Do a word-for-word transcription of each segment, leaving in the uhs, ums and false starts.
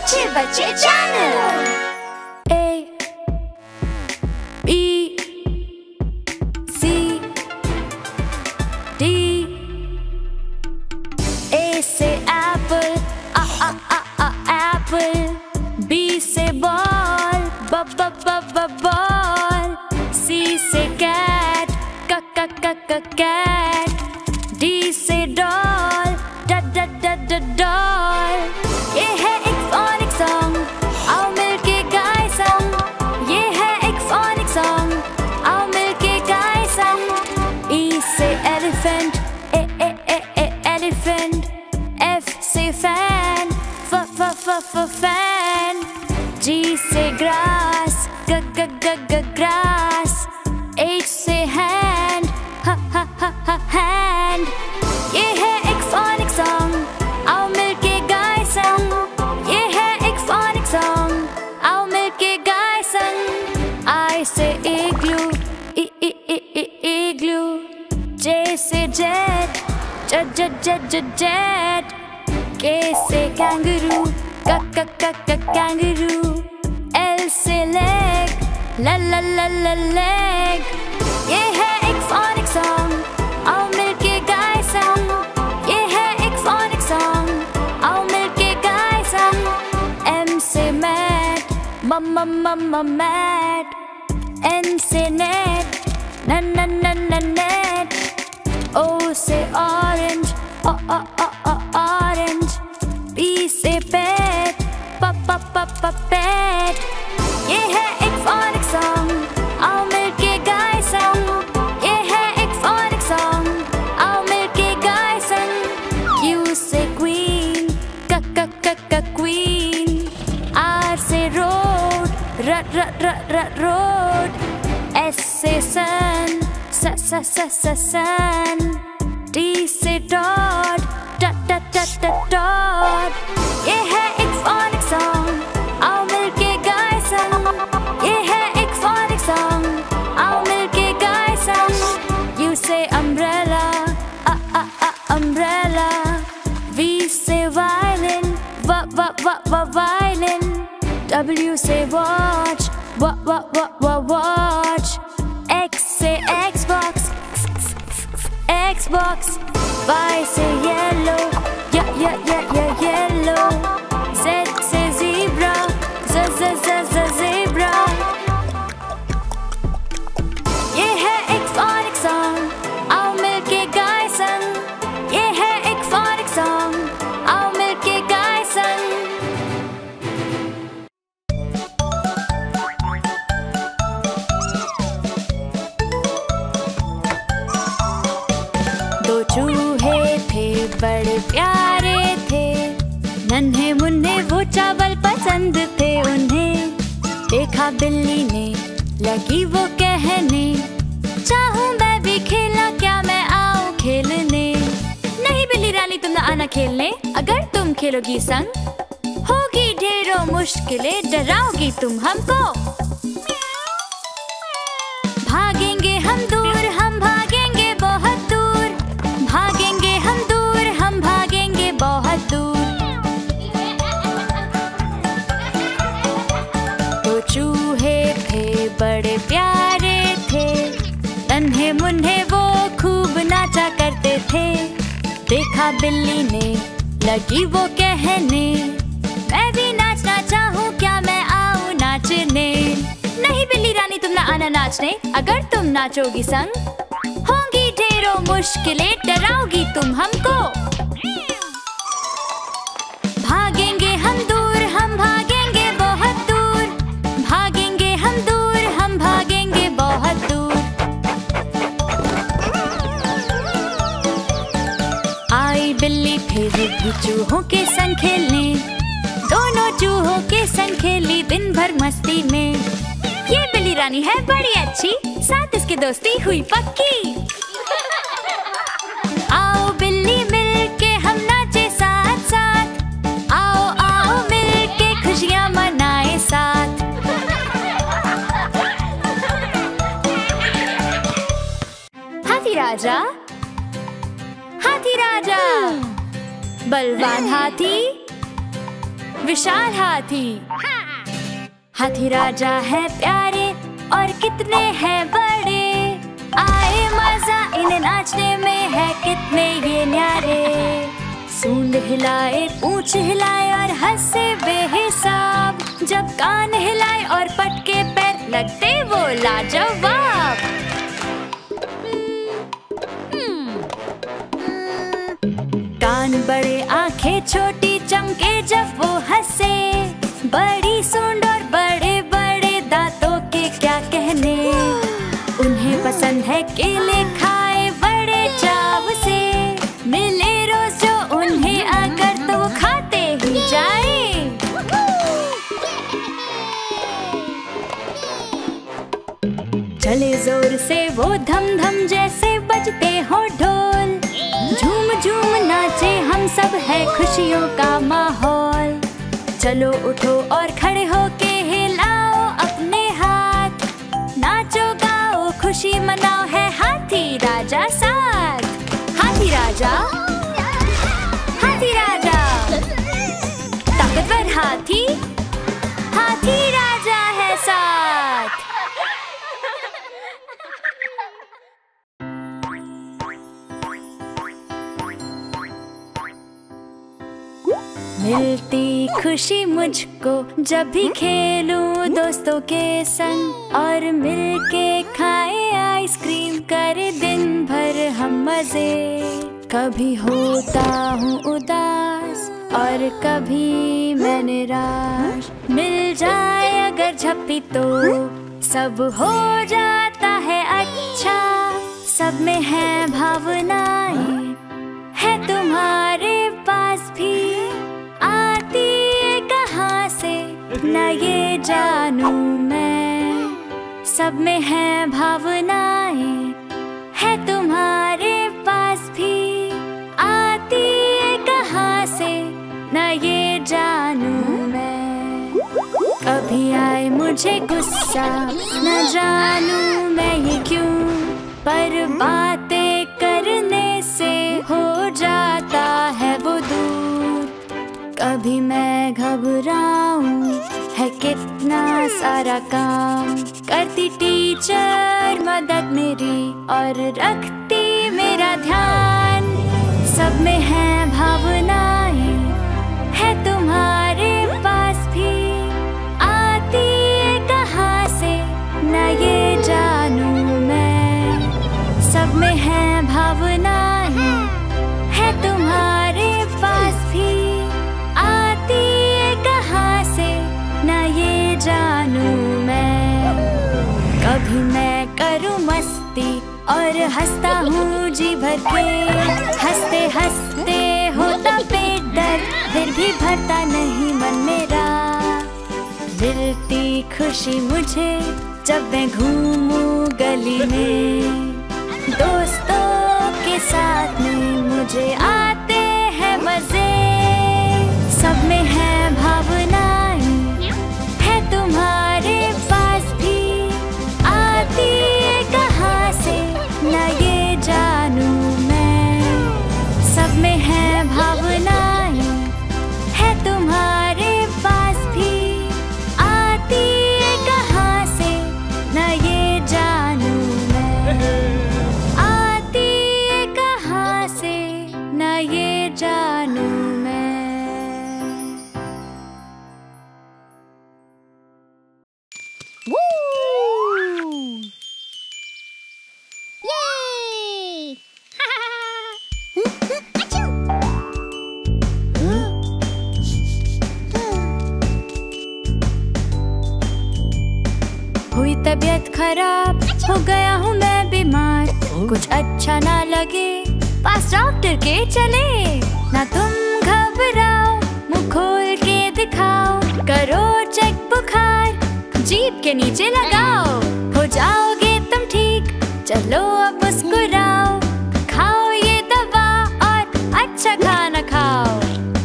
अच्छे बच्चे channel. A B C D। A से apple, a a a a apple। B से ball, b b b b ball। C से cat, c c c c cat। D से doll, d d d d doll। ये है एक phonic song, आओ मिलके गाएं संग। ये है एक phonic song, आओ मिलके गाएं संग। E से elephant, e e e e elephant। F से fan, f f f f fan। G से grass, g g g g grass। H से hand, h h h h hand। ये है एक phonic song, आओ मिलके गाएं संग। ये है एक phonic song, आओ मिलके गाएं संग। I से igloo, i i i i igloo। J से jet, j j j j jet। K से kangaroo, k k k k kangaroo। L से leg, la la la la leg। ये है एक phonic song, आओ मिलके गाएं संग। ये है एक phonic song, आओ मिलके गाएं संग। M से mat, m m m m mat। N से net, n n n n net। O से orange, o o o o orange। P से pet, p p p p pet। ये है एक phonic song, आओ मिलके गाएं संग। ये है एक phonic song, आओ मिलके गाएं संग। Q से queen, k k k k queen। R से road, r r r r road। S से sun, s s s s sun। T से dot, dot dot dot dot dot। ये है एक phonic song, आओ मिलके गाएं संग। ये है एक phonic song, आओ मिलके गाएं संग। U से umbrella, a a a umbrella। V से violin, v v v v violin। W से watch, w w w w watch। X से Xbox, Xbox। Y से yellow, yeah yeah yeah yeah yellow। Z से zebra, z z z z zebra। ये है एक phonic song, आओ मिलके गाएं संग। ये है एक phonic song, आओ मिलके गाएं संग। दो चूहे थे बड़े प्यारे थे, नन्हे मुन्ने वो चावल पसंद थे उन्हें। देखा बिल्ली ने, लगी वो कहने, चाहूं मैं भी खेला, क्या मैं आऊं खेलने। नहीं बिल्ली रानी तुम न आना खेलने, अगर तुम खेलोगी संग होगी ढेरों मुश्किलें, डराओगी तुम हमको। भागेंगे हम दूर, हम भागेंगे बहुत दूर। भागेंगे हम दूर, हम भागेंगे बहुत दूर। तो चूहे थे बड़े प्यारे थे, नन्हे मुन्ने वो खूब नाचा करते थे। देखा बिल्ली ने, लगी वो कहने, मैं भी नाचना चाहूँ, क्या मैं आऊँ नाचने। नहीं बिल्ली रानी तुम न आना नाचने, अगर तुम नाचोगी संग होंगी ढेरों मुश्किलें, डराओगी तुम हमको। भागेंगे हम दूर, हम भागेंगे बहुत दूर। भागेंगे हम दूर, हम भागेंगे बहुत दूर। आई बिल्ली फिर भी चूहों के संग खेलने, दोनों चूहों के संग खेली दिन भर मस्ती में। ये बिल्ली रानी है बड़ी अच्छी, साथ इसकी दोस्ती हुई पक्की। आओ बिल्ली मिलके हम नाचे साथ साथ, आओ आओ मिलके खुशियाँ मनाए साथ। हाथी राजा, हाथी राजा, बलवान हाथी, विशाल हाथी। हाथी राजा है प्यारे और कितने हैं बड़े, आए मजा इन्हें नाचने में है कितने ये न्यारे। सूंड हिलाए, पूंछ हिलाए और हंसे बेहिसाब, जब कान हिलाए और पटके पैर लगते वो लाजवाब। कान बड़े आंखें छोटी चमके जब वो हंसे, बड़ी सूंड और बड़े बड़े दांतों के क्या कहने। उन्हें पसंद है केले खाए बड़े चाव से, मिले रोज जो उन्हें अगर तो वो खाते ही जाए। चले जोर से वो धम धम जैसे बजते हो ढोल, झूम झूम नाचे हम सब है खुशियों का माहौल। चलो उठो और खड़े होके हिलाओ अपने हाथ, नाचो गाओ खुशी मनाओ है हाथी राजा साथ। हाथी राजा, हाथी राजा, ताकतवर हाथी, हाथी राजा है साथ। मिलती खुशी मुझको जब भी खेलूं दोस्तों के संग, और मिलके खाए आइसक्रीम करे दिन भर हम मजे। कभी होता हूँ उदास और कभी मैं निराश, मिल जाए अगर झप्पी तो सब हो जाता है अच्छा। सब में है भावनाएं, है तुम्हारे पास भी, आती है कहाँ से न ये जानूं मैं। सब में है भावनाएं, है तुम्हारे पास भी, आती है कहाँ से न ये जानूं मैं। कभी आए मुझे गुस्सा न जानूं मैं ये क्यों, पर बातें करने से हो जाता है वो दूर। कभी मैं घबराऊं है कितना सारा काम, करती टीचर मदद मेरी और रखती मेरा ध्यान। सब में है भावनाएं, है तुम्हारे पास भी, आती है कहाँ से न ये जानूं मैं। सब में है भावनाएं, है तुम्हारे पास भी, आती है कहाँ से न ये जानूं मैं। कभी मैं करूँ मस्ती और हंसता हूँ जी भर के, हंसते हंसते होता पेट दर्द फिर भी भरता नहीं मन मेरा। मिलती खुशी मुझे जब मैं घूमूं गली में, दोस्तों के साथ में मुझे आते हैं मजे। सब में है भावनाएं, है तुम्हारे पास भी, आती है कहाँ से न ये जानूं मैं। सब में है भावनाएं, है तुम्हारे पास भी, आती है कहाँ से न ये जानूं मैं। आती है कहाँ से न ये जानूं मैं। Yay! हुई तबीयत खराब, हो गया हूँ मैं बीमार, कुछ अच्छा ना लगे पास डॉक्टर के चले। ना तुम घबराओ, मुंह खोल के दिखाओ, करो चेक बुखार, जीभ के नीचे लगाओ, हो जाओगे तुम ठीक। चलो अब मुस्कुराओ, खाओ ये दवा और अच्छा खाना खाओ।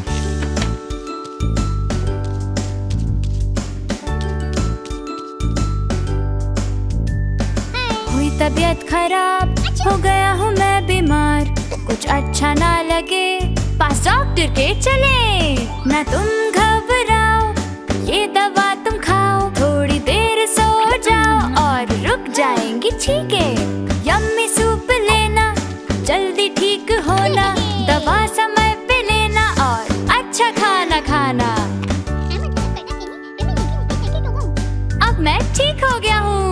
हुई तबीयत खराब, हो गया हूँ मैं बीमार, कुछ अच्छा ना लगे पास डॉक्टर के चले। ना तुम घबराओ, छीके। यम्मी सूप लेना, जल्दी ठीक होना, दवा समय पे लेना और अच्छा खाना खाना। अब मैं ठीक हो गया हूँ।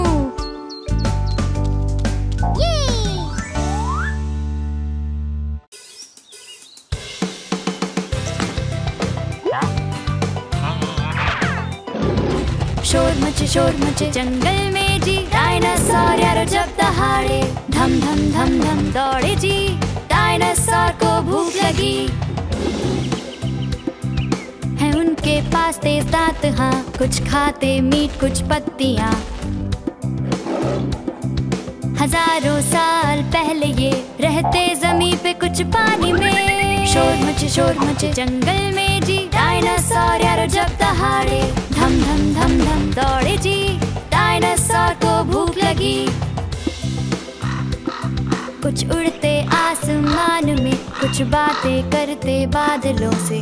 शोर मचे शोर मचे जंगल में जी, डायनासोर यारो जब दहाड़े, धम धम धम धम दौड़े जी। डायनासोर को भूख लगी है, उनके पास तेज दांत, हाँ कुछ खाते मीट कुछ पत्तियाँ। हजारों साल पहले ये रहते जमीन पे कुछ पानी में। शोर मचे शोर मचे जंगल में जी, डायनासोर यारो जब दहाड़े, धम धम धम धम दौड़े जी। डायनासोर को भूख लगी, कुछ उड़ते आसमान में, कुछ बातें करते बादलों से,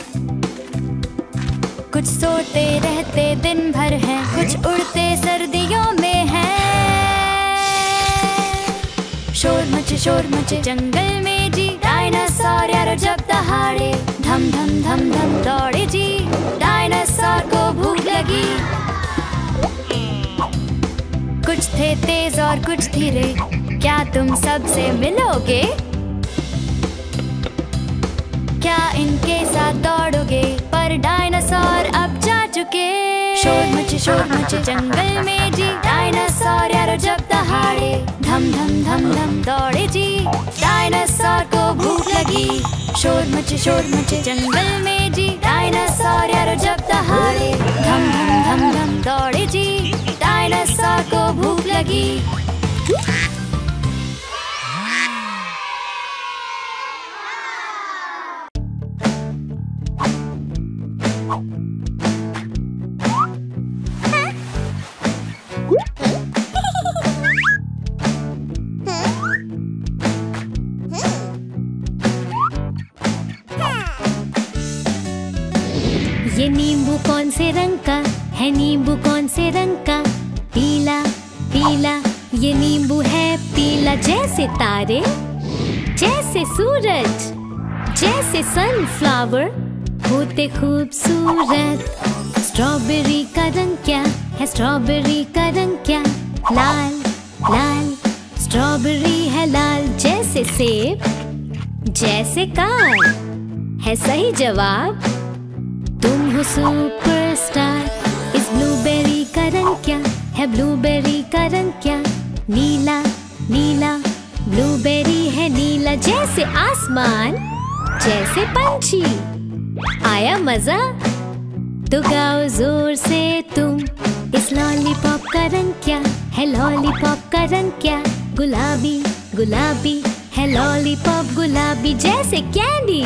कुछ सोते रहते दिन भर हैं, कुछ उड़ते सर्दियों में हैं। शोर मचे शोर मचे जंगल में जी, डायनासोर यारो जब दहाड़े, धम धम धम धम दौड़े जी। डायनासोर को भूख लगी, कुछ थे तेज और कुछ धीरे, क्या तुम सबसे मिलोगे? क्या इनके साथ दौड़ोगे? पर डायनासोर अब जा चुके। शोर मचे शोर मचे जंगल में जी, डायनासोर यारो जब दहाड़े, धम धम धम धम दौड़े जी। डायनासोर को भूख लगी, शोर मचे शोर मचे जंगल में जी, डायनासोर यारो जब दहाड़े, धम धम धम धम दौड़े जी। डायनासोर को भूख लगी। ये नींबू कौन से रंग का है? नींबू कौन से रंग का? पीला पीला। ये नींबू है पीला जैसे तारे, जैसे सूरज, जैसे सनफ्लावर होते खूबसूरत। स्ट्रॉबेरी का रंग क्या है? स्ट्रॉबेरी का रंग क्या? लाल लाल। स्ट्रॉबेरी है लाल जैसे सेब, जैसे कार है सही जवाब। तुम हो सुपरस्टार। इस ब्लूबेरी का रंग क्या है? ब्लूबेरी का रंग क्या? नीला नीला। ब्लूबेरी है नीला जैसे आसमान, जैसे पंछी। आया मजा? तो गाओ जोर से तुम। इस लॉलीपॉप का रंग क्या है? लॉलीपॉप का रंग क्या? गुलाबी गुलाबी है लॉलीपॉप। गुलाबी जैसे कैंडी,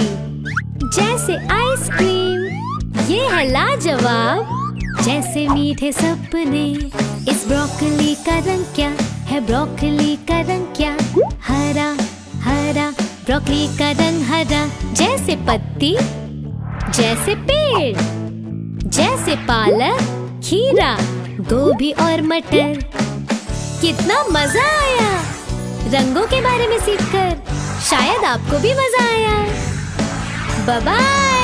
जैसे आइसक्रीम। ये है लाजवाब, जैसे मीठे सपने। इस ब्रोकली का रंग क्या है? ब्रोकली का रंग क्या? हरा हरा। ब्रोकली का रंग हरा जैसे पत्ती, जैसे पेड़, जैसे पालक, खीरा, गोभी और मटर। कितना मजा आया रंगों के बारे में सीखकर। शायद आपको भी मजा आया। Bye bye.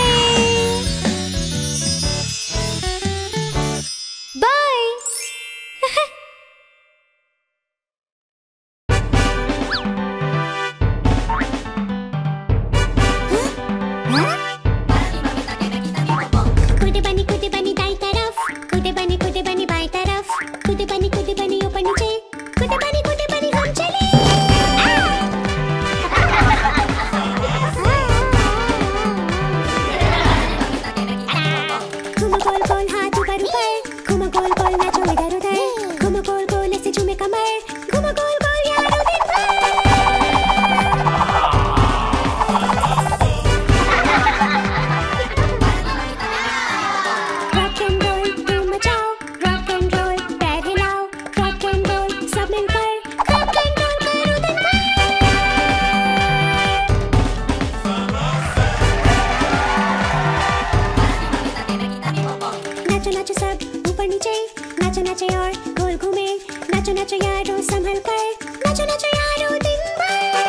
नाचो नाचो सब ऊपर नीचे, नाचो नाचे और गोल घूमे। नाचो नाचो यारो संभल कर, नाचो नाचो यारो दिन भर।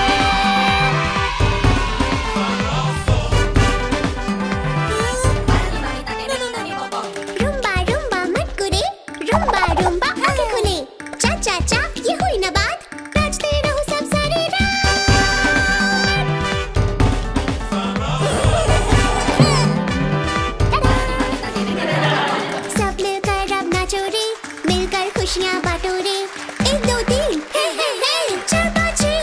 रुम्बा रुम्बा मटकुरे, रुम्बा रुम्बा आंखें खुले। चा चा चा ये हुई ना बात, नाचते रहो सब सारी रात। सब मिलकर अब नाचो रे, मिलकर खुशियाँ बांटो रे। एक दो तीन हे हे हे, चार पाँच छः।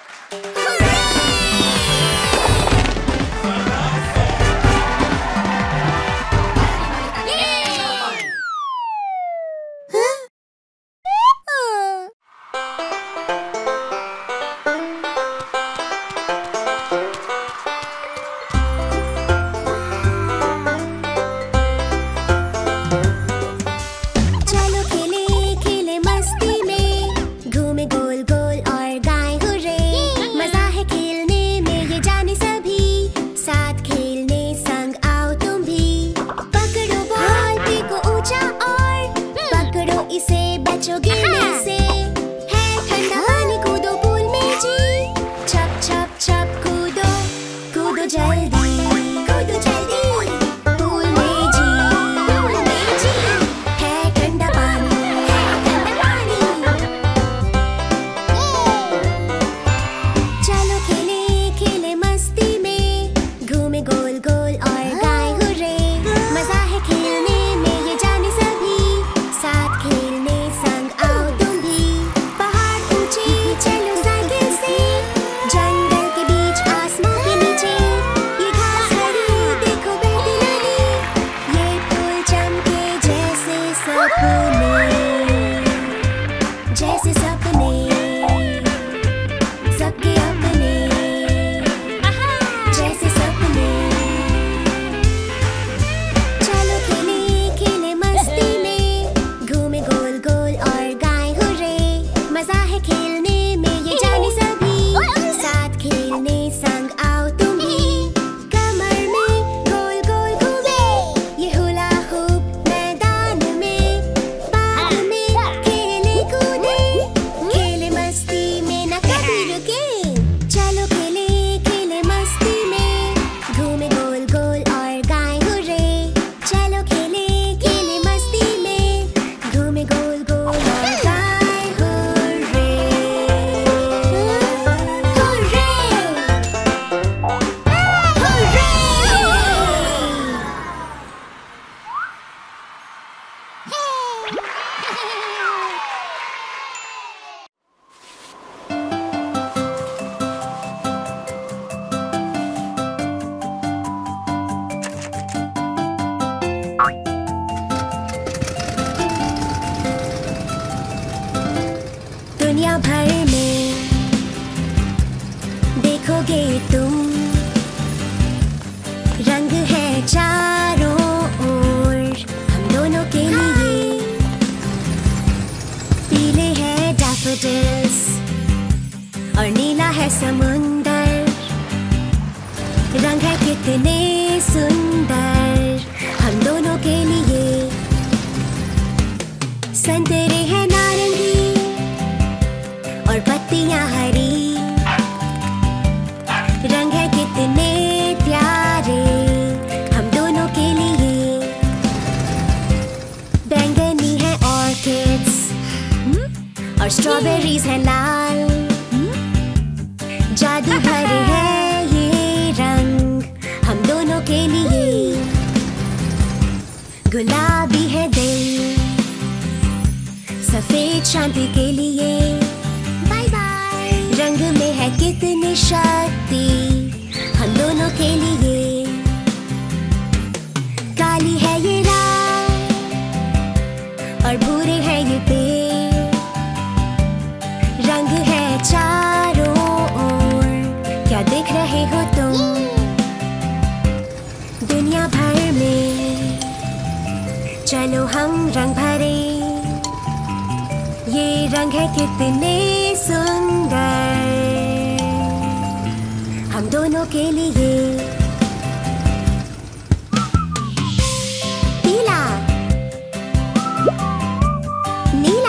चलो खेले खेले मस्ती में, घूमे गोल गोल और गाए हुर्रे। मजा है खेलने में ये जाने सभी, साथ खेलने संग आओ तुम भी। पकड़ो बॉल फेंको ऊंचा और पकड़ो इसे बचो गिरने से। है ठंडा पानी कूदो पूल में जी, छप छप छप कूदो कूदो जल्दी कूदो जल्दी। पूल में जी पूल में जी, है ठंडा पानी है ठंडा पानी। चलो खेले खेले मस्ती में, घूमे गोल गोल और गाए हुर्रे। मजा है खेलने में ये जाने सभी, साथ खेलने संग आओ तुम भी। पहाड़ ऊंचे चलो साइकिल से, जंगल के बीच आसमां के नीचे। ये घास हरी देखो बहती नदी, ये फूल चमके जैसे सपने, जैसे सपने सबके अपने, जैसे सपने। चलो खेले खेले मस्ती में, घूमे गोल गोल और गाए हुर्रे। मजा है खेलने में ये जाने सभी, साथ खेलने संग आओ तुम भी। कमर में गोल गोल घूमे, ये हुला हूप मैदान में। बाग में खेले कूदे, खेले मस्ती में न कभी रुके। चलो खेले खेले मस्ती में, घूमे गोल गोल और गाए हुर्रे। चलो खेले खेले मस्ती में, घूमे गोल गोल और गाए हुर्रे। Hurray hurray. दुनिया भर में देखोगे तुम, रंग है चारों ओर हम दोनों के लिए। पीले हैं डैफोडिल्स और नीला है समुंदर। रंग है कितने सुंदर हम दोनों के लिए। संतरे हैं नारंगी और पत्तियां हरी। रंग है कितने प्यारे हम दोनों के लिए। बैंगनी है ऑर्किड्स और स्ट्रॉबेरीज है लाल। जादू भरे है ये रंग हम दोनों के लिए। गुलाबी है दिल सफेद शांति के लिए। Bye bye. रंग में है कितनी शक्ति हम दोनों के लिए। काली है ये रात और भूरे है ये पेड़। रंग है चारों ओर, क्या देख रहे हो तुम? दुनिया भर में चलो हम रंग भरे। ये रंग है कितने सुंदर हम दोनों के लिए। पीला, नीला,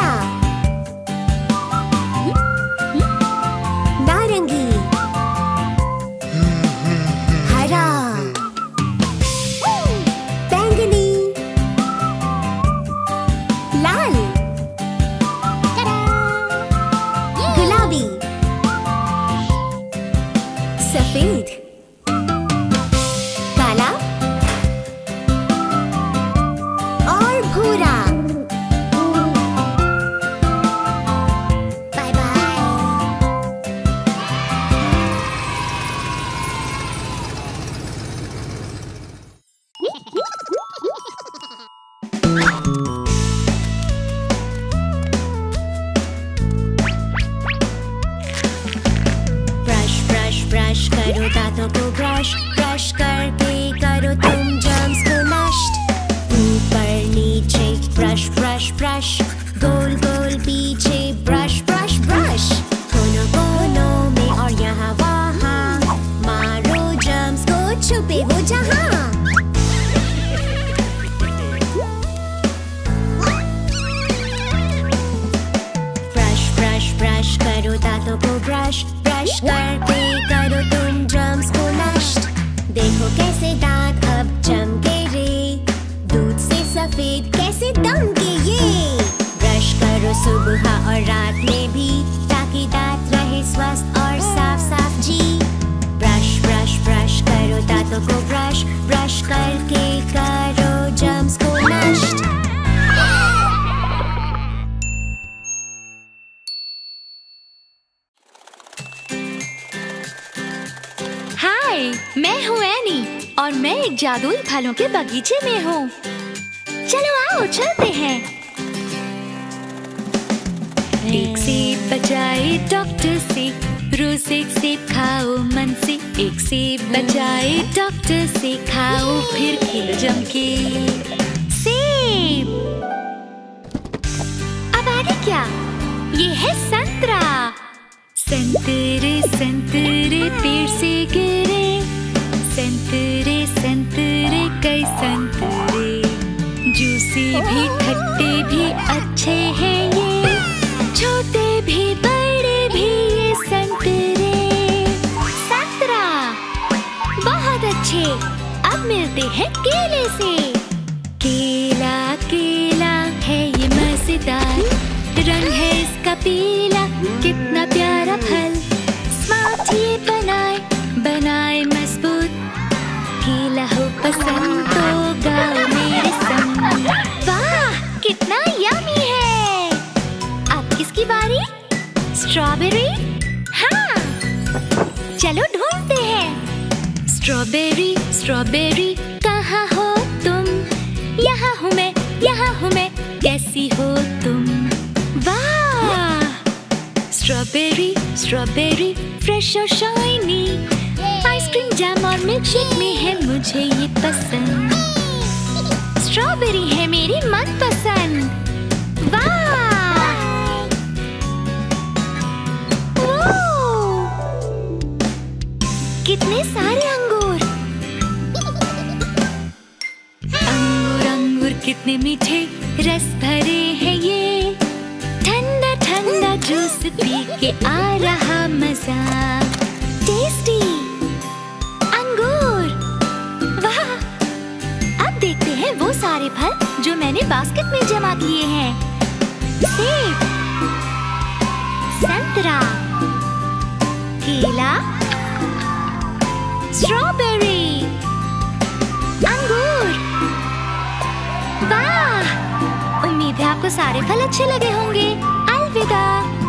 सफेद कैसे दम के ये। ब्रश करो सुबह और रात में भी, ताकि दांत रहे स्वस्थ और साफ साफ जी। ब्रश ब्रश ब्रश करो दांतों को ब्रश, ब्रश करके करो जर्म्स को नष्ट। हाय, मैं हूँ एनी और मैं एक जादुई फलों के बगीचे में हूँ। चलो आओ चलते हैं। एक सेब बचाए डॉक्टर से, रोज एक सेब खाओ मन से। एक सेब बचाए डॉक्टर से, खाओ फिर खेलो जम के। सेब। अब आगे क्या? ये है संतरा। संतरे संतरे पेड़ से गिरे, संतरे संतरे कई संतरे। जूसी भी खट्टे भी अच्छे हैं ये, छोटे भी बड़े भी ये संतरे। संतरा बहुत अच्छे। अब मिलते हैं केले से। केला केला है ये मजेदार, रंग है इसका पीला, कितना प्यारा फल। स्मार्ट ये बनाए बनाए मजबूत, केला हो पसंद तो गाओ मेरे संग। वाह कितना यम्मी है। अब किसकी बारी? स्ट्रॉबेरी। हाँ चलो ढूंढते हैं। स्ट्रॉबेरी स्ट्रॉबेरी कहाँ हो तुम? यहाँ हूँ मैं, यहाँ हूँ मैं, कैसी हो तुम? वाह स्ट्रॉबेरी स्ट्रॉबेरी फ्रेश और शाइनी, आइसक्रीम जैम और मिल्क शेक में है मुझे ये पसंद। स्ट्रॉबेरी है मेरी मनपसंद। वाह कितने सारे अंगूर। अंगूर अंगूर कितने मीठे, रस भरे हैं ये। ठंडा ठंडा जूस पी के आ रहा मजा। टेस्टी अंगूर। वाह अब देखते हैं वो सारे फल जो मैंने बास्केट में जमा किए हैं। सेब, संतरा, केला, स्ट्रॉबेरी, अंगूर। वाह उम्मीद है आपको सारे फल अच्छे लगे होंगे। अलविदा।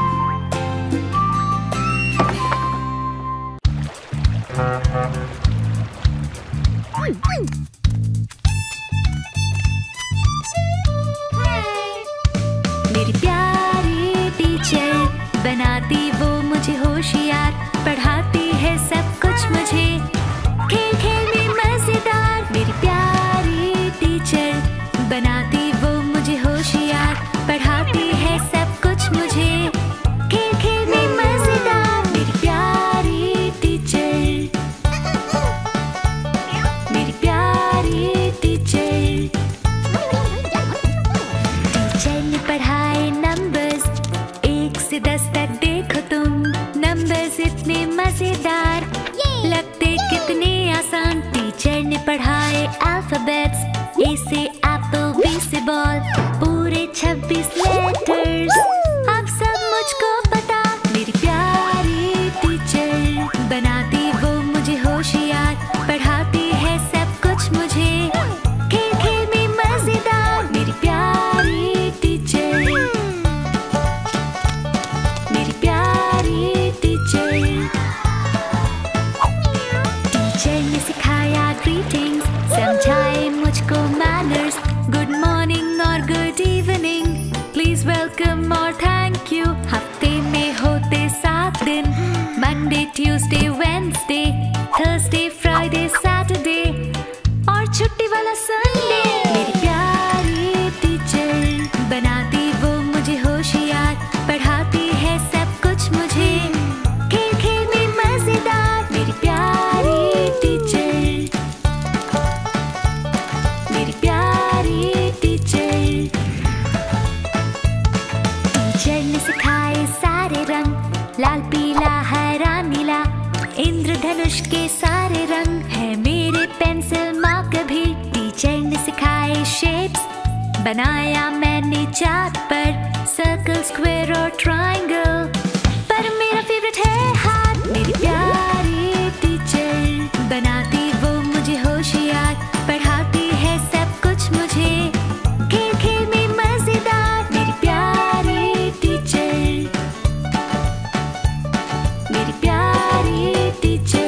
मेरी प्यारी टीचर, बनाती वो मुझे होशियार, पढ़ाती है सब कुछ मुझे, खेल खेल में मजेदार। मेरी प्यारी टीचर, बनाती वो मुझे होशियार, पढ़ाती है सब कुछ मुझे, खेल खेल में मजेदार। मेरी प्यारी टीचर, मेरी प्यारी टीचर। टीचर ने पढ़ाए नंबर्स, एक से दस तक देखो तुम। नंबर्स इतने मजेदार, लगते कितने आसान। टीचर ने पढ़ाए अल्फाबेट्स, ए से एप्पल, बी से बॉल, पूरे छब्बीस लेटर्स। अब सब मुझको पता। मेरी प्यारी टीचर, बनाती वो मुझे होशियार, पढ़ाती है सब कुछ मुझे, खेल खेल में मजेदार। मेरी प्यारी टीचर, मेरी प्यारी टीचर। टीचर ने सिखाया ग्रीटिंग्स, समझाए मुझको मैनर्स, गुड मॉर्निंग और गुड इवनिंग, प्लीज वेलकम और थैंक यू। हफ्ते में होते सात दिन, Monday Tuesday Wednesday, Thursday Friday Saturday और छुट्टी वाला संडे। मेरी प्यारी टीचर, बनाती वो मुझे होशियार, पढ़ाती है सब कुछ मुझे, खेल खेल में मजेदार। मेरी प्यारी टीचर, मेरी प्यारी टीचर। टीचर ने सिखाए सारे रंग, लाल पीला हरा नीला, इंद्रधनुष के सारे रंग है मेरे पेंसिल मार्कर भी। टीचर ने सिखाए शेप्स, बनाया मैंने चार्ट पर सर्कल, स्क्वायर और ट्रायंगल। पर मेरा फेवरेट है हाथ, मेरी प्यारी टीचर। बनाती वो मुझे होशियार, पढ़ाती है सब कुछ मुझे। खेल खेल में मजेदार, मेरी प्यारी टीचर, मेरी प्यारी टीचर।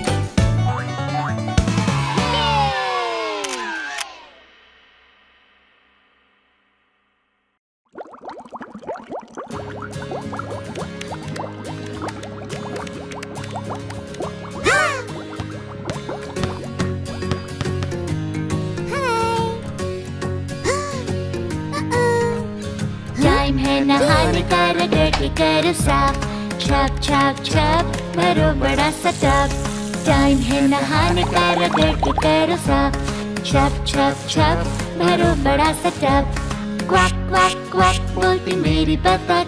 टाइम है नहाने का, रगड़ के करो साफ। छप छप छप भरो बड़ा सा टब। टाइम है नहाने का, रगड़ के करो साफ। छप छप छप भरो बड़ा सा टब। क्वाक क्वाक क्वाक बोलती मेरी बतख,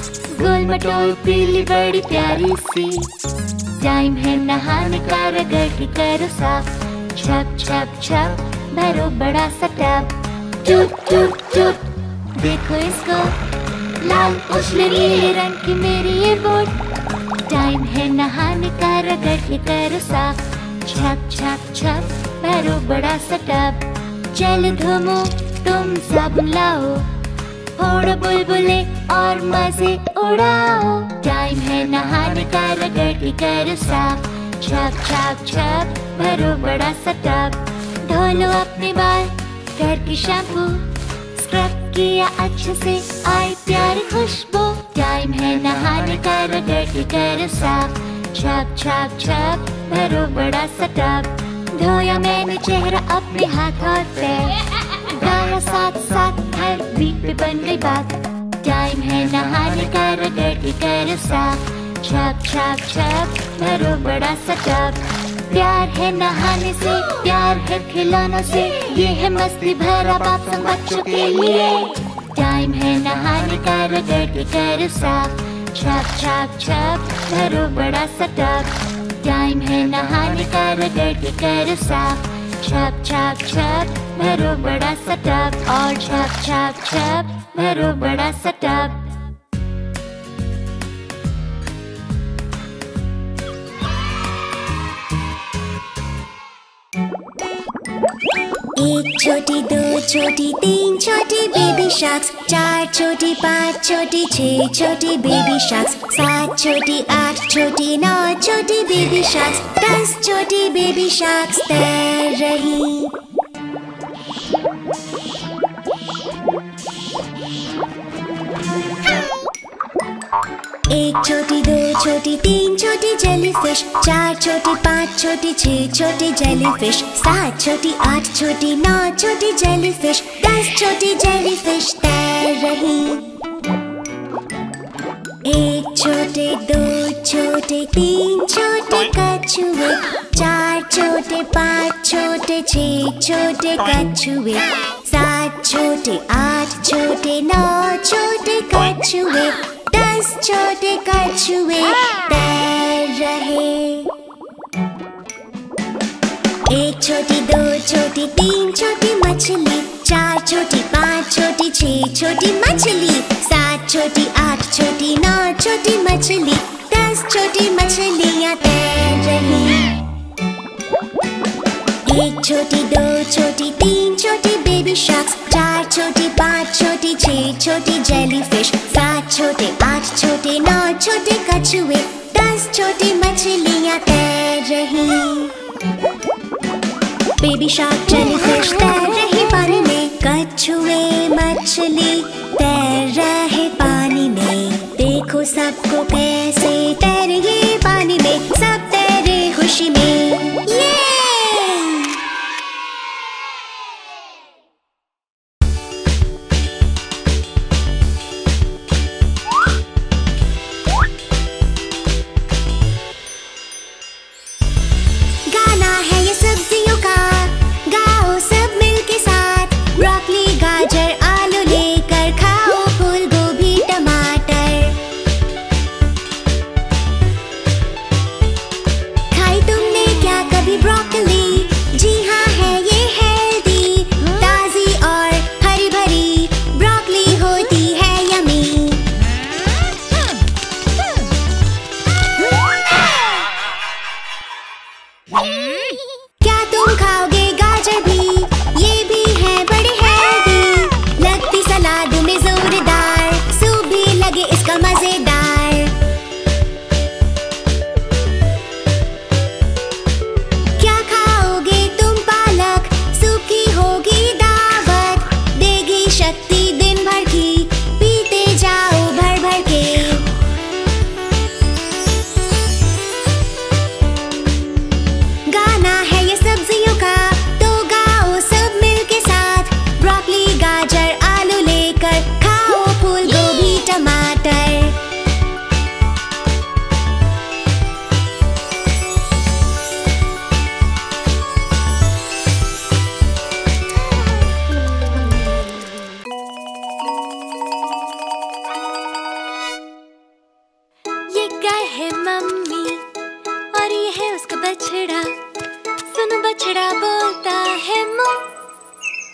गोल मटोल पीली बड़ी प्यारी सी। टाइम है नहाने का, रगड़ के करो साफ। छप छप छप भरो बड़ा सा टब। टूट टूट टूट देखो इसको, लाल उजले नीले रंग की मेरी ये बोट। टाइम है नहाने का, रगड़ के करो साफ। छप छप छप भरो बड़ा सा टब। चलो घूमो तुम साबुन लाओ, फोड़ो बुलबुले और मजे उड़ाओ। टाइम है नहाने का, रगड़ के करो साफ। छप छप छप भरो बड़ा सा टब। धो लो अपने बाल घर की शैम्पू, स्क्रब किया अच्छे से आई प्यारी खुशबू। टाइम है नहाने का, रगड़ के करो साफ। छप छप छप भरो बड़ा सा टब। धोया मैंने चेहरा अपने हाथ और पैर, गाया साथ साथ हर बीट पे बन गई बात। टाइम है नहाने का, रगड़ के करो साफ। छप छप छप भरो बड़ा सा टब। प्यार है नहाने से, प्यार है खिलौनों से, ये है मस्ती भरा बाप संग बच्चों के लिए। टाइम है नहाने का, रगड़ के करो साफ। छप छप छप भरो बड़ा सा टब। टाइम है नहाने का, रगड़ के करो साफ। छप छप छप भरो बड़ा सा टब। और छप छप छप भरो बड़ा सा टब। एक छोटी, दो छोटी, तीन छोटी बेबी शार्क्स। चार छोटी, पाँच छोटी, छह छोटी बेबी शार्क्स। सात छोटी, आठ छोटी, नौ छोटी बेबी शार्क्स। दस छोटी बेबी शार्क्स तैर रही। एक छोटी, दो छोटी, तीन छोटी जेलीफिश। चार छोटी, पाँच छोटी, छह छोटी जेलीफिश। सात छोटी, आठ छोटी, नौ छोटी जेलीफिश। दस छोटी जेलीफिश तैर रही। एक छोटे, दो छोटे, तीन छोटे कछुए। चार छोटे, पाँच छोटे, छह छोटे कछुए। सात छोटे, आठ छोटे, नौ छोटे कछुए। दस छोटे कछुए तैर रहे। एक छोटी, दो छोटी, तीन छोटी मछली। चार छोटी, पाँच छोटी, छह छोटी मछली। सात छोटी, आठ छोटी, नौ छोटी मछली। दस छोटी मछलियाँ तैर रही। एक छोटी, दो छोटी, तीन छोटी बेबी शार्क्स। चार छोटी, पाँच छोटी, छह छोटी जेलीफिश। सात छोटे, आठ छोटे, नौ छोटे कछुए। दस छोटी मछलियाँ तैर रही। बेबी शार्क जेलीफिश तैर रही पानी में। कछुए मछली तैर रहे पानी में। देखो सबको कैसे तैरे ये पानी में। सब तैरे खुशी में। ये गाना है ये सब्जियों का, गाओ सब मिलके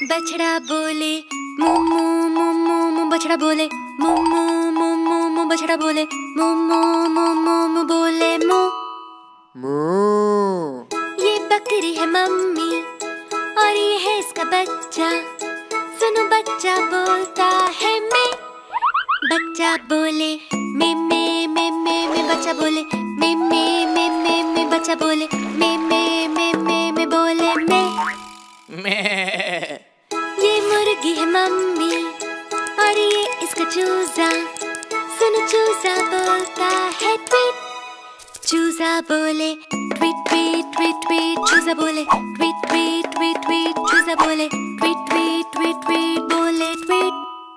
बछड़ा बोले मू मू मू मू मू, बछड़ा बोले मू मू मू मू मू, बछड़ा बोले मू मू मू मू मू, बोले मू मू। ये बकरी है मम्मी और ये है इसका बच्चा। सुनो बच्चा बोलता है मैं। बच्चा बोले मैं मैं मैं मैं मैं, बच्चा बोले मैं मैं मैं मैं मैं, बच्चा बोले मैं मैं मैं मैं मैं, बोले मैं मैं। ये मुर्गी है मम्मी और ये इसका चूजा। सुनो चूजा बोलता है ट्वीट। चूजा बोले ट्वीट ट्वीट ट्वीट ट्वीट, चूजा बोले ट्वीट ट्वीट ट्वीट ट्वीट, चूजा बोले ट्वीट ट्वीट ट्वीट ट्वीट, बोले ट्वीट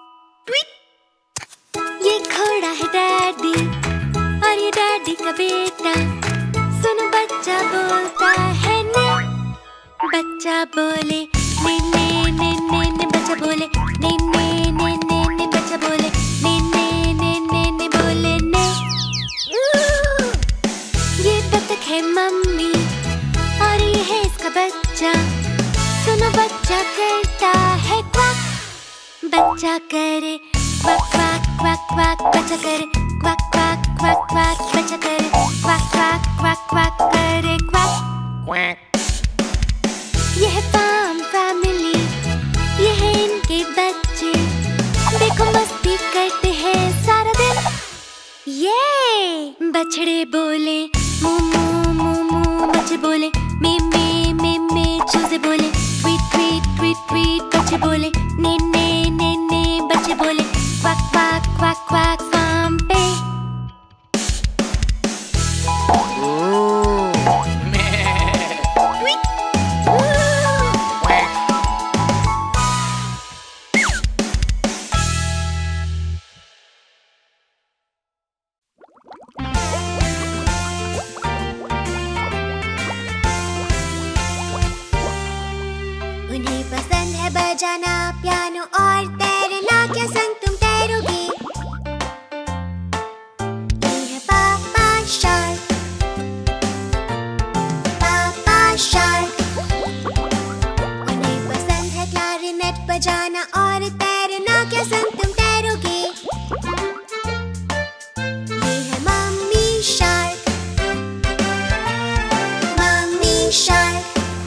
ट्वीट। ये घोड़ा है डैडी और ये डैडी का बेटा। सुनो बच्चा बोलता है ने। बच्चा बोले ने ने ने ने ने, बच्चा बोले ने ने ने ने ने, बच्चा बोले ने ने ने ने ने, बोले ने। ये बतख है मम्मी और ये है इसका बच्चा। सुनो बच्चा करता है क्वाक। बच्चा करे क्वाक क्वाक क्वाक क्वाक, बच्चा करे क्वाक क्वाक क्वाक क्वाक, बच्चा करे क्वाक क्वाक क्वाक क्वाक, करे क्वाक क्वैक। ये है फार्म फैमिली, ये है इनके बच्चे। देखो मस्ती करते हैं सारा दिन। ये बछड़े बोले मू मू मू मू, बच्चे बोले मे मे मे मे, चूजे बोले ट्वीट ट्वीट ट्वीट ट्वीट, बच्चे बोले ने ने ने ने, बच्चे बोले quack quack quack quack farm पे। उन्हें पसंद है बजाना पियानो और तैरना, क्या संग तुम तैरोगे? ये है पापा शार्क, पापा शार्क। उन्हें पसंद है क्लैरिनेट बजाना और तैरना, क्या संग तुम तैरोगे? ये है mummy shark, mummy shark.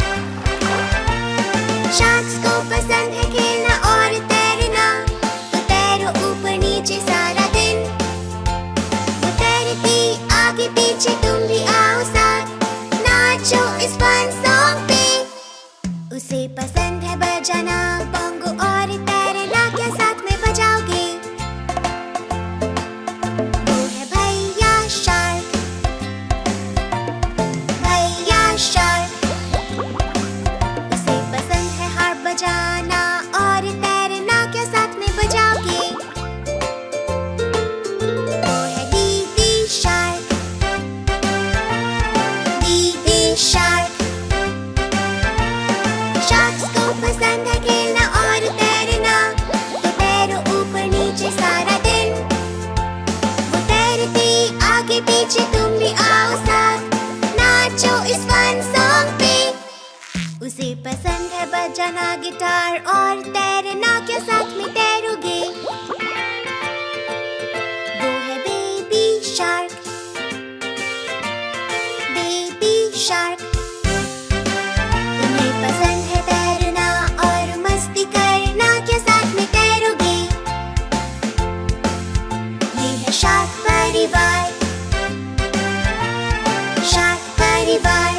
Sharks को पसंद है खेलना और तैरना, तो तैरो ऊपर नीचे सारा दिन। वो तैरती आगे पीछे, तुम भी आओ साथ, नाचो इस फन सॉन्ग पे। उसे पसंद है बजाना बोंगो और तैरना, क्या साथ में बजाओगे? वो है भैया शार्क, भैया शार्क। बजाना और तैरना, क्या साथ में बजाओगे? वो है दीदी शार्क, दीदी शार्क। शार्क्स को पसंद है खेलना और तैरना, तो तैरो ऊपर नीचे सारा दिन। वो तैरती आगे पीछे, तुम भी आओ साथ, नाचो इस फन सॉन्ग पे। उसे पसंद है बजाना गिटार और तैरना, क्या साथ में तैरोगे? वो है बेबी शार्क, बेबी शार्क। तुम्हें पसंद है तैरना और मस्ती करना, क्या साथ में तैरोगे? ये है शार्क परिवार, शार्क परिवार।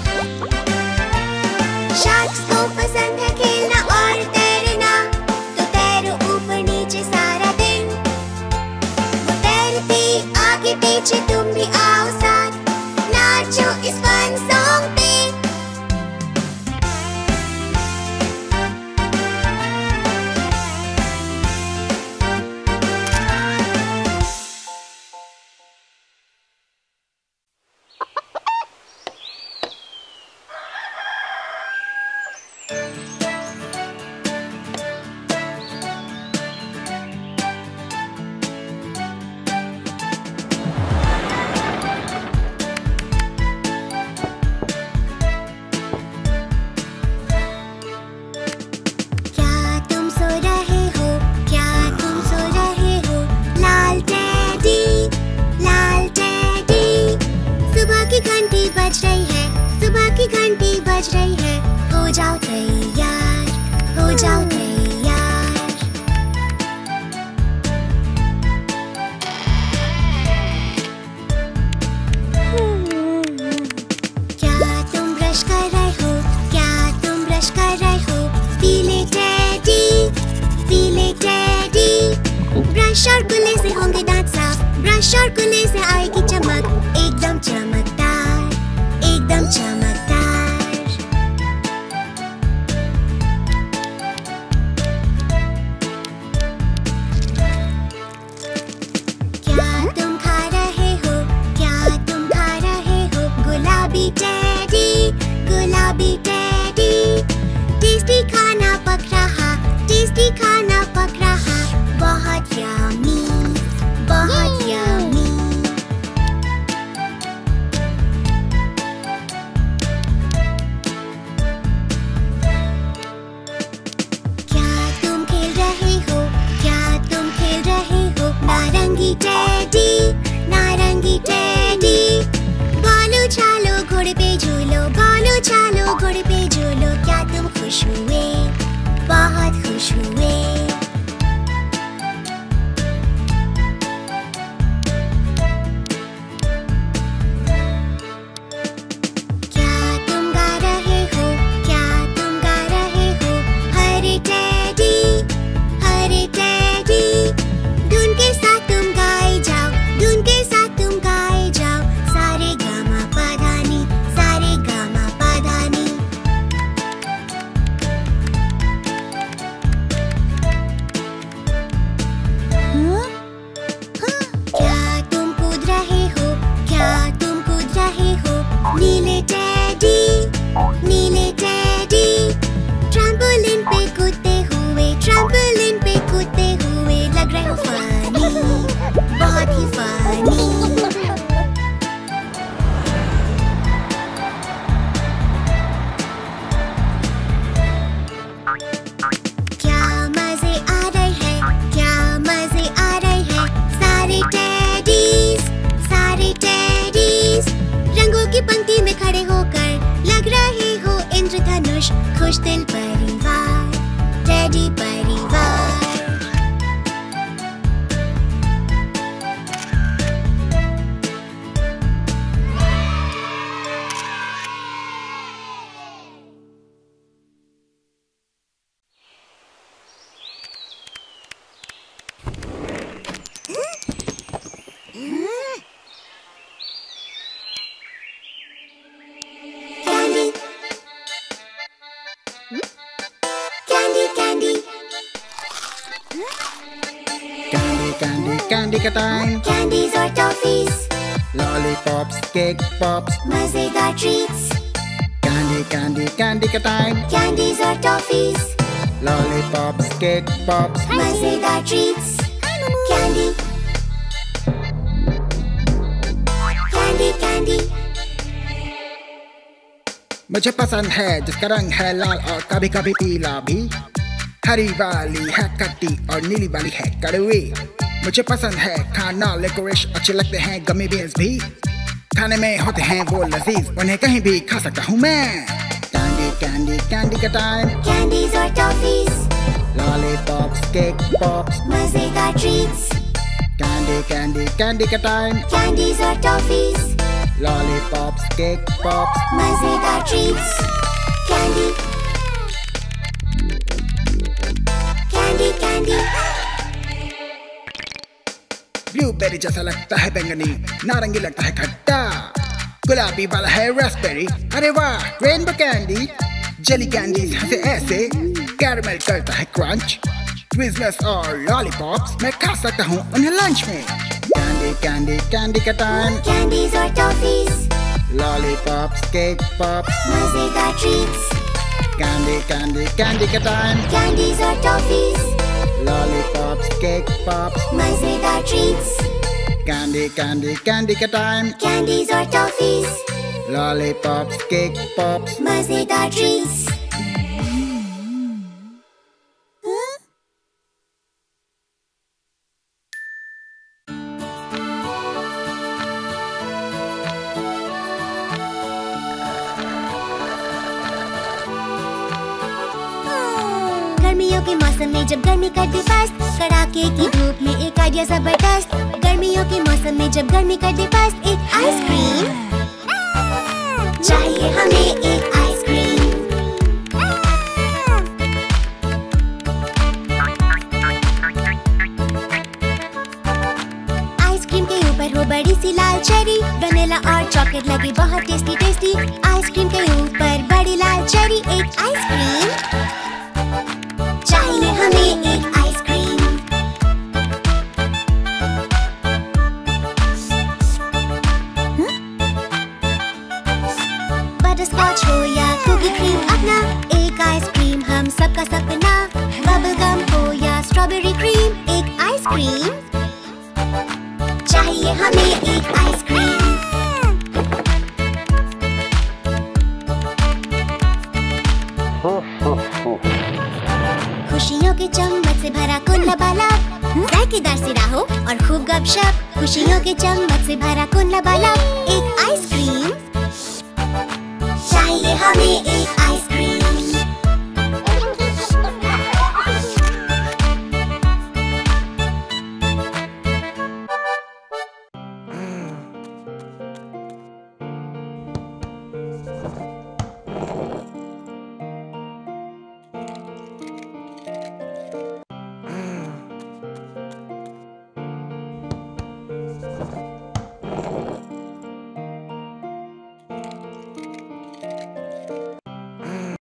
शार्क्स को पसंद है खेलना और तैरना, तो तैरो ऊपर नीचे सारा दिन। वो तैरती आगे पीछे, तुम भी आओ साथ, नाचो इस फन सॉन्ग बज रही है, हो जाओ तैयार, हो जाओ तैयार। क्या तुम ब्रश कर रहे हो, क्या तुम ब्रश कर रहे हो? पीले टेडी, पीले टेडी। ब्रश और कुल्ले से होंगे दांत साफ, ब्रश और कुल्ले से आएगी चमक, एकदम चमकदार, एकदम चमकदार। क्या तुम खा रहे हो, क्या तुम खा रहे हो? गुलाबी टेडी, गुलाबी टेडी। टेस्टी खाना पक रहा, टेस्टी खाना पक रहा, बहुत यम्मी, बहुत यम्मी। क्या तुम खेल रहे हो, क्या तुम खेल रहे हो? नारंगी टेडी, नारंगी टेडी। बालू चालो घोड़े पे झूलो, बालू चालो घोड़े पे झूलो। क्या तुम खुश हुए, बहुत खुश हुए? क्या तुम गा रहे हो, क्या तुम गा रहे हो? हरे टेडी, हरे टेडी। धुन के साथ तुम गाए जाओ, धुन के साथ तुम गाए जाओ। सारे गामा पाधानी, सारे गामा पाधानी। क्या तुम कूद रहे हो, क्या तुम कूद रहे हो? नीले टेडी, नीले टेडी। ट्रैम्पोलिन पे कूदते हुए, ट्रैम्पोलिन पे कूदते हुए। लग रहे हो फनी, बहुत ही फनी। क्या मजे आ रहे हैं, क्या मजे आ रहे हैं? सारे टेडीज, सारे टेडीज। रंगों की पंक्ति में खड़े होकर लग रहे हो इंद्रधनुष। खुश दिल परिवार, टेडी परिवार। Candy, candy, Candy, candy, candy का टाइम। कैंडीज और टॉफीज, Lollipops, cake pops। मजेदार ट्रीट्स। Candy, candy, candy का टाइम। कैंडीज और टॉफीज, Lollipops, cake pops। मजेदार ट्रीट्स। Candy, candy, candy. मुझे पसंद है जिसका रंग है लाल और कभी कभी पीला भी। हरी वाली है खट्टी और नीली वाली है कड़वी। मुझे पसंद है खाना लिकोरिश, अच्छे लगते हैं गमी बीन्स भी। खाने में होते हैं वो लजीज, उन्हें कहीं भी खा सकता हूँ मैं। कैंडी, कैंडी, कैंडी का टाइम। कैंडीज और टॉफीज, Lollipops, cake pops। मजेदार ट्रीट्स। Candy, candy, candy का टाइम। कैंडीज और टॉफीज, Lollipops, cake pops। मजेदार treats. Candy, candy, candy. Blueberry जैसा लगता है बैंगनी, नारंगी लगता है खट्टा, गुलाबी वाला है रास्पबेरी। अरे वाह, रेनबो कैंडी। जेली कैंडीज हंसे ऐसे, कैरमेल करता है क्रंच। ट्विज़लर्स और लॉलीपॉप्स मैं खा सकता हूँ उन्हें लंच में। कैंडी, कैंडी, कैंडी का टाइम। कैंडीज और टॉफीज, Lollipops, cake pops। मजेदार ट्रीट्स। Candy, candy, candy का टाइम। कैंडीज और टॉफीज, Lollipops, cake pops। मजेदार ट्रीट्स। Candy, candy, candy का टाइम। कैंडीज और टॉफीज, Lollipops, cake pops। मजेदार ट्रीट्स। के मौसम में जब गर्मी करती बस्त, कड़ाके की धूप में एक आइडिया जबरदस्त। गर्मियों के मौसम में जब गर्मी करती बस्त, एक आइसक्रीम चाहिए हमें, एक आइसक्रीम। आइसक्रीम के ऊपर हो बड़ी सी लाल चेरी, वनीला और चॉकलेट लगी बहुत टेस्टी टेस्टी। आइसक्रीम के ऊपर बड़ी लाल चेरी, एक आइसक्रीम चाहिए हमें, एक आइसक्रीम। बटरस्कॉच हो या कुकी क्रीम अपना, एक आइसक्रीम हम सबका सपना। बबल गम हो या स्ट्रॉबेरी क्रीम, एक आइसक्रीम चाहिए हमें, एक आइसक्रीम। खुशियों के चम्मच से भरा कुन लबालब, जायकेदार सी राहों और खूब गपशप। खुशियों के चम्मच से भरा कुन लबालब, एक आइसक्रीम चाहिए हमें, एक